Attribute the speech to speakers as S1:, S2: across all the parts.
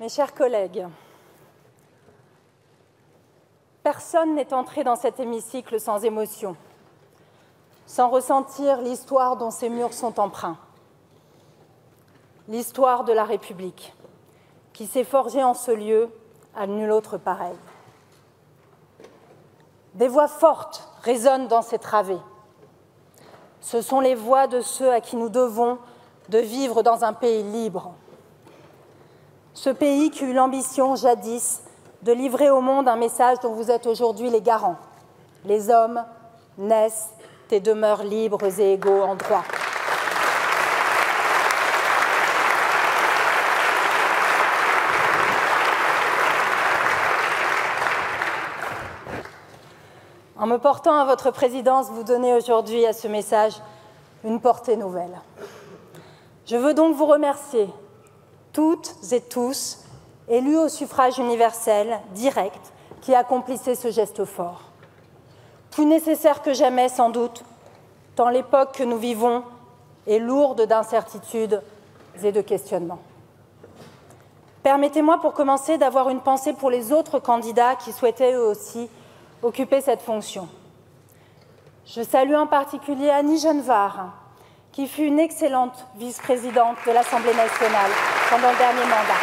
S1: Mes chers collègues, personne n'est entré dans cet hémicycle sans émotion, sans ressentir l'histoire dont ces murs sont empreints. L'histoire de la République, qui s'est forgée en ce lieu à nul autre pareil. Des voix fortes résonnent dans ces travées. Ce sont les voix de ceux à qui nous devons de vivre dans un pays libre. Ce pays qui eut l'ambition jadis de livrer au monde un message dont vous êtes aujourd'hui les garants. Les hommes naissent et demeurent libres et égaux en droit. En me portant à votre présidence, vous donnez aujourd'hui à ce message une portée nouvelle. Je veux donc vous remercier, toutes et tous, élus au suffrage universel, direct, qui accomplissaient ce geste fort. Plus nécessaire que jamais, sans doute, tant l'époque que nous vivons est lourde d'incertitudes et de questionnements. Permettez-moi, pour commencer, d'avoir une pensée pour les autres candidats qui souhaitaient eux aussi occuper cette fonction. Je salue en particulier Annie Genevard, qui fut une excellente vice-présidente de l'Assemblée nationale pendant le dernier mandat.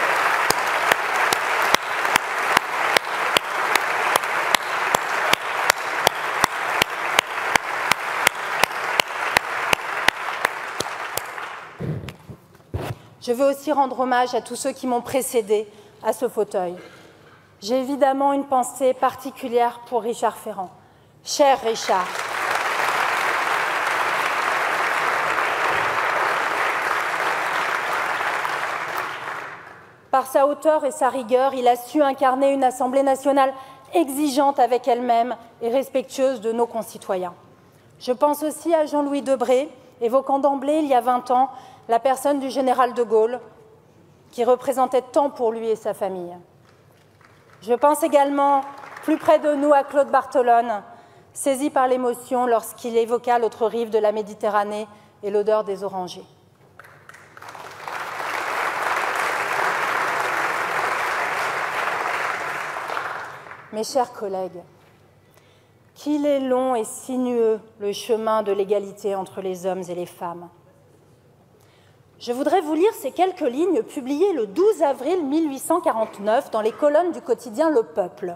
S1: Je veux aussi rendre hommage à tous ceux qui m'ont précédé à ce fauteuil. J'ai évidemment une pensée particulière pour Richard Ferrand. Cher Richard, par sa hauteur et sa rigueur, il a su incarner une Assemblée nationale exigeante avec elle-même et respectueuse de nos concitoyens. Je pense aussi à Jean-Louis Debré, évoquant d'emblée, il y a 20 ans, la personne du général de Gaulle, qui représentait tant pour lui et sa famille. Je pense également, plus près de nous, à Claude Barthelone, saisi par l'émotion lorsqu'il évoqua l'autre rive de la Méditerranée et l'odeur des orangers. Mes chers collègues, qu'il est long et sinueux le chemin de l'égalité entre les hommes et les femmes. Je voudrais vous lire ces quelques lignes publiées le 12 avril 1849 dans les colonnes du quotidien Le Peuple.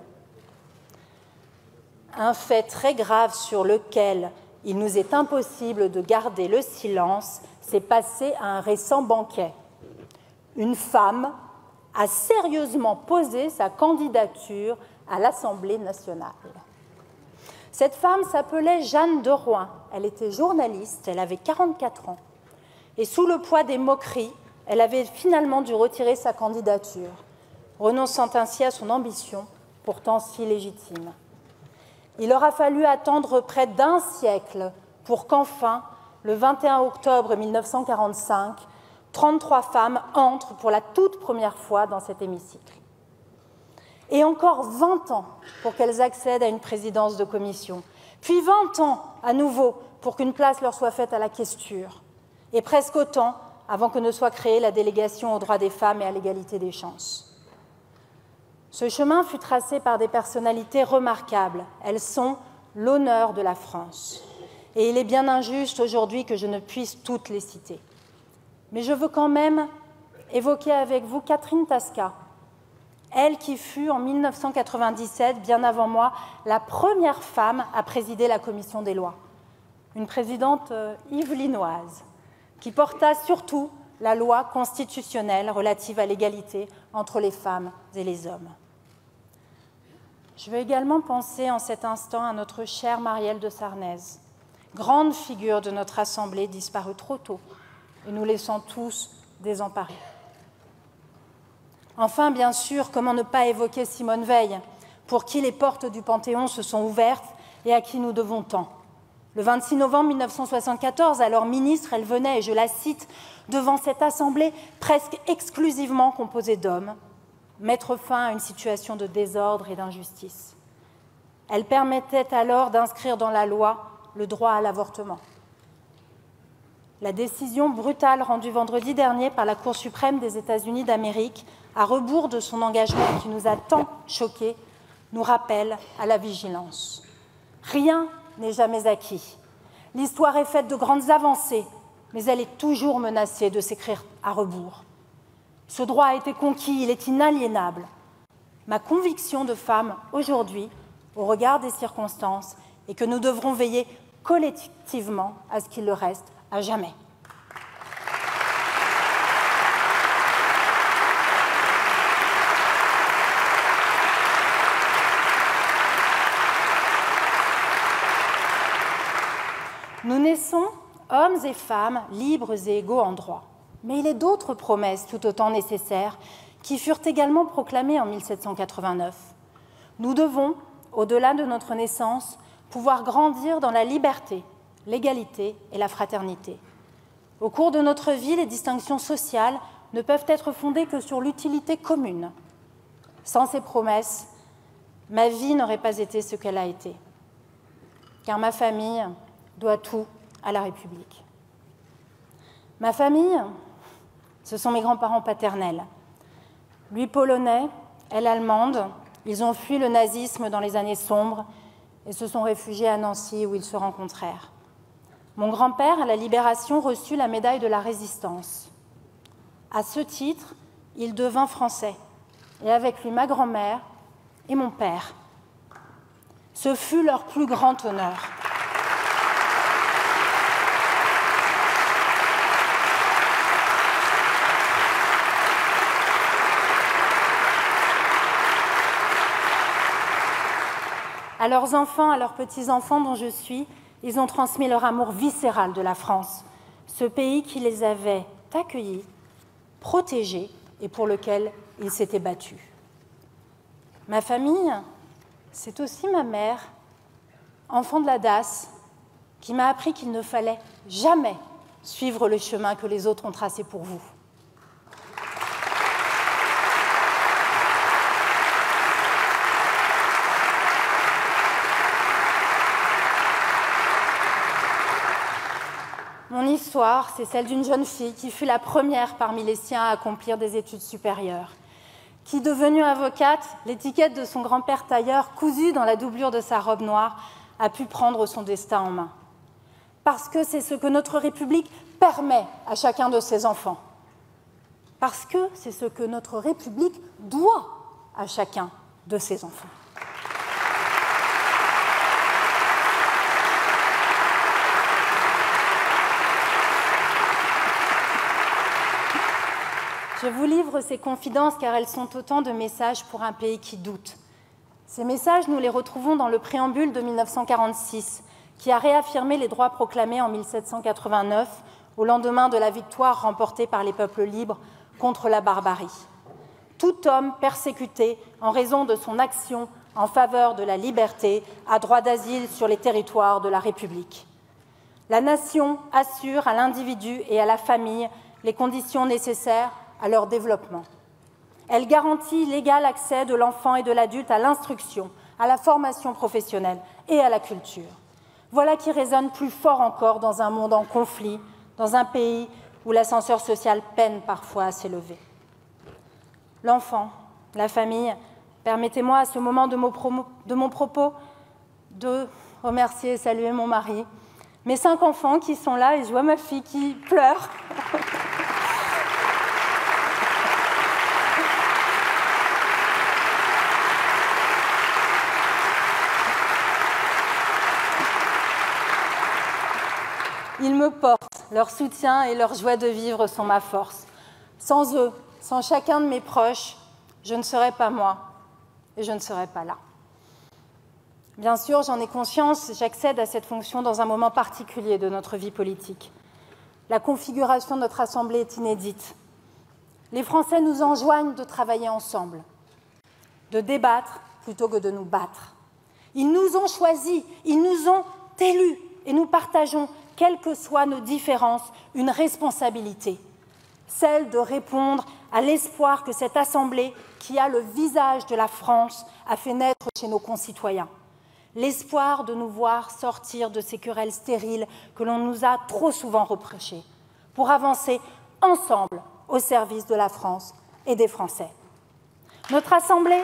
S1: Un fait très grave sur lequel il nous est impossible de garder le silence s'est passé à un récent banquet. Une femme a sérieusement posé sa candidature à l'Assemblée nationale. Cette femme s'appelait Jeanne de Rouen. Elle était journaliste, elle avait 44 ans. Et sous le poids des moqueries, elle avait finalement dû retirer sa candidature, renonçant ainsi à son ambition, pourtant si légitime. Il aura fallu attendre près d'un siècle pour qu'enfin, le 21 octobre 1945, 33 femmes entrent pour la toute première fois dans cet hémicycle. Et encore 20 ans pour qu'elles accèdent à une présidence de commission, puis 20 ans à nouveau pour qu'une place leur soit faite à la questure, et presque autant avant que ne soit créée la délégation aux droits des femmes et à l'égalité des chances. Ce chemin fut tracé par des personnalités remarquables. Elles sont l'honneur de la France. Et il est bien injuste aujourd'hui que je ne puisse toutes les citer. Mais je veux quand même évoquer avec vous Catherine Tasca, elle qui fut en 1997, bien avant moi, la première femme à présider la commission des lois. Une présidente yvelinoise qui porta surtout la loi constitutionnelle relative à l'égalité entre les femmes et les hommes. Je veux également penser en cet instant à notre chère Marielle de Sarnez, grande figure de notre Assemblée disparue trop tôt et nous laissant tous désemparés. Enfin, bien sûr, comment ne pas évoquer Simone Veil, pour qui les portes du Panthéon se sont ouvertes et à qui nous devons tant. Le 26 novembre 1974, alors ministre, elle venait, et je la cite, devant cette assemblée presque exclusivement composée d'hommes, mettre fin à une situation de désordre et d'injustice. Elle permettait alors d'inscrire dans la loi le droit à l'avortement. La décision brutale rendue vendredi dernier par la Cour suprême des États-Unis d'Amérique, à rebours de son engagement qui nous a tant choqués, nous rappelle à la vigilance. Rien n'est jamais acquis. L'histoire est faite de grandes avancées, mais elle est toujours menacée de s'écrire à rebours. Ce droit a été conquis, il est inaliénable. Ma conviction de femme aujourd'hui, au regard des circonstances, est que nous devrons veiller collectivement à ce qu'il le reste à jamais. Nous naissons, hommes et femmes, libres et égaux en droit. Mais il est d'autres promesses tout autant nécessaires qui furent également proclamées en 1789. Nous devons, au-delà de notre naissance, pouvoir grandir dans la liberté, l'égalité et la fraternité. Au cours de notre vie, les distinctions sociales ne peuvent être fondées que sur l'utilité commune. Sans ces promesses, ma vie n'aurait pas été ce qu'elle a été. Car ma famille doit tout à la République. Ma famille, ce sont mes grands-parents paternels. Lui polonais, elle allemande, ils ont fui le nazisme dans les années sombres et se sont réfugiés à Nancy où ils se rencontrèrent. Mon grand-père, à la Libération, reçut la médaille de la Résistance. À ce titre, il devint français, et avec lui ma grand-mère et mon père. Ce fut leur plus grand honneur. À leurs enfants, à leurs petits-enfants dont je suis, ils ont transmis leur amour viscéral de la France, ce pays qui les avait accueillis, protégés et pour lequel ils s'étaient battus. Ma famille, c'est aussi ma mère, enfant de la DAS, qui m'a appris qu'il ne fallait jamais suivre le chemin que les autres ont tracé pour vous. Mon histoire, c'est celle d'une jeune fille qui fut la première parmi les siens à accomplir des études supérieures, qui, devenue avocate, l'étiquette de son grand-père tailleur, cousue dans la doublure de sa robe noire, a pu prendre son destin en main. Parce que c'est ce que notre République permet à chacun de ses enfants. Parce que c'est ce que notre République doit à chacun de ses enfants. Je vous livre ces confidences car elles sont autant de messages pour un pays qui doute. Ces messages, nous les retrouvons dans le préambule de 1946, qui a réaffirmé les droits proclamés en 1789, au lendemain de la victoire remportée par les peuples libres contre la barbarie. Tout homme persécuté en raison de son action en faveur de la liberté a droit d'asile sur les territoires de la République. La nation assure à l'individu et à la famille les conditions nécessaires à leur développement. Elle garantit l'égal accès de l'enfant et de l'adulte à l'instruction, à la formation professionnelle et à la culture. Voilà qui résonne plus fort encore dans un monde en conflit, dans un pays où l'ascenseur social peine parfois à s'élever. L'enfant, la famille, permettez-moi à ce moment de mon propos de remercier et saluer mon mari, mes 5 enfants qui sont là et je vois ma fille qui pleure. Ils me portent, leur soutien et leur joie de vivre sont ma force. Sans eux, sans chacun de mes proches, je ne serais pas moi et je ne serais pas là. Bien sûr, j'en ai conscience, j'accède à cette fonction dans un moment particulier de notre vie politique. La configuration de notre Assemblée est inédite. Les Français nous enjoignent de travailler ensemble, de débattre plutôt que de nous battre. Ils nous ont choisis, ils nous ont élus et nous partageons, quelles que soient nos différences, une responsabilité, celle de répondre à l'espoir que cette Assemblée, qui a le visage de la France, a fait naître chez nos concitoyens. l'espoir de nous voir sortir de ces querelles stériles que l'on nous a trop souvent reprochées, pour avancer ensemble au service de la France et des Français. Notre Assemblée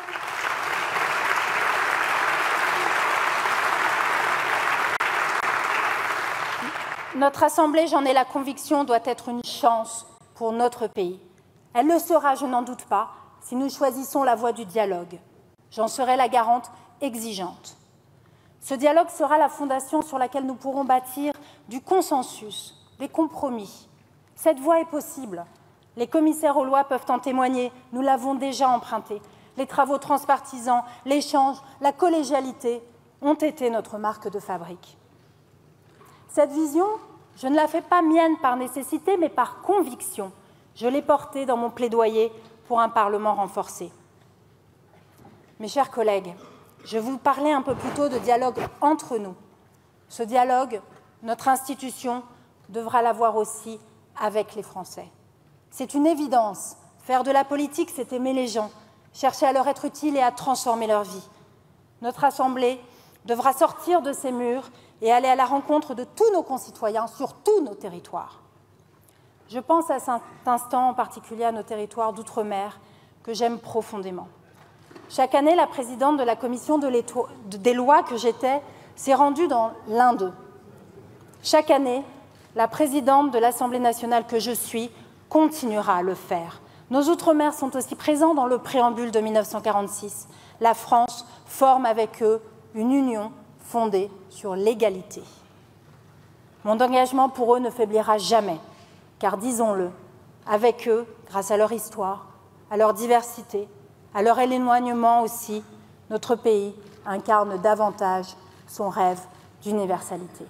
S1: j'en ai la conviction, doit être une chance pour notre pays. Elle le sera, je n'en doute pas, si nous choisissons la voie du dialogue. J'en serai la garante exigeante. Ce dialogue sera la fondation sur laquelle nous pourrons bâtir du consensus, des compromis. Cette voie est possible. Les commissaires aux lois peuvent en témoigner. Nous l'avons déjà emprunté. Les travaux transpartisans, l'échange, la collégialité ont été notre marque de fabrique. Cette vision, je ne la fais pas mienne par nécessité, mais par conviction. Je l'ai portée dans mon plaidoyer pour un Parlement renforcé. Mes chers collègues, je vous parlais un peu plus tôt de dialogue entre nous. Ce dialogue, notre institution devra l'avoir aussi avec les Français. C'est une évidence. Faire de la politique, c'est aimer les gens, chercher à leur être utile et à transformer leur vie. Notre Assemblée devra sortir de ses murs et aller à la rencontre de tous nos concitoyens sur tous nos territoires. Je pense à cet instant en particulier à nos territoires d'outre-mer que j'aime profondément. Chaque année, la présidente de la commission des lois que j'étais s'est rendue dans l'un d'eux. Chaque année, la présidente de l'Assemblée nationale que je suis continuera à le faire. Nos outre-mer sont aussi présents dans le préambule de 1946. La France forme avec eux une union fondée sur l'égalité. Mon engagement pour eux ne faiblira jamais, car disons-le, avec eux, grâce à leur histoire, à leur diversité, à leur éloignement aussi, notre pays incarne davantage son rêve d'universalité.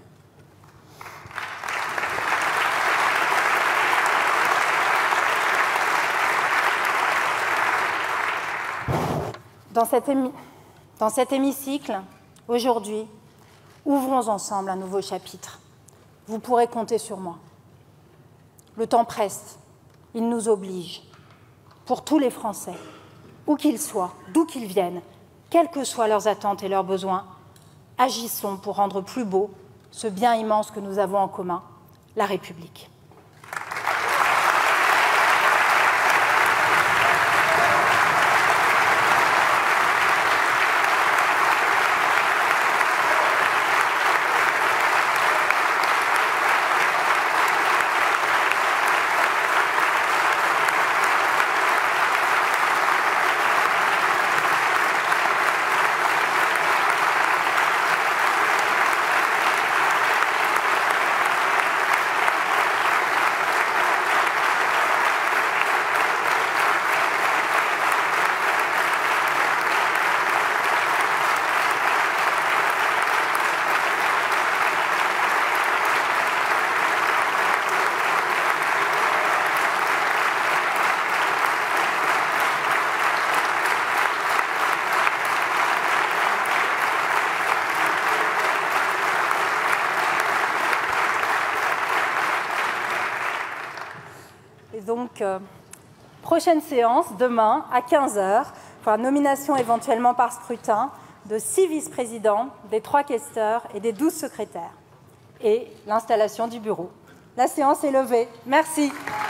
S1: Dans cet hémicycle, aujourd'hui, ouvrons ensemble un nouveau chapitre. Vous pourrez compter sur moi. Le temps presse, il nous oblige. Pour tous les Français, où qu'ils soient, d'où qu'ils viennent, quelles que soient leurs attentes et leurs besoins, agissons pour rendre plus beau ce bien immense que nous avons en commun, la République. Donc, prochaine séance, demain, à 15h, pour la nomination éventuellement par scrutin de 6 vice-présidents, des 3 questeurs et des 12 secrétaires, et l'installation du bureau. La séance est levée. Merci.